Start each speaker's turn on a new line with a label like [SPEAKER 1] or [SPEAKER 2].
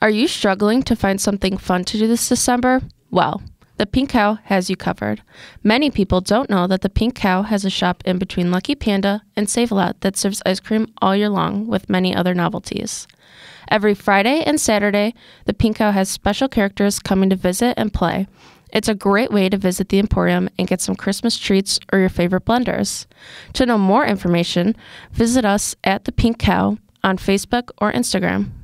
[SPEAKER 1] Are you struggling to find something fun to do this December? Well, the Pink Cow has you covered. Many people don't know that the Pink Cow has a shop in between Lucky Panda and Save-A-Lot that serves ice cream all year long with many other novelties. Every Friday and Saturday, the Pink Cow has special characters coming to visit and play. It's a great way to visit the Emporium and get some Christmas treats or your favorite blenders. To know more information, visit us at the Pink Cow on Facebook or Instagram.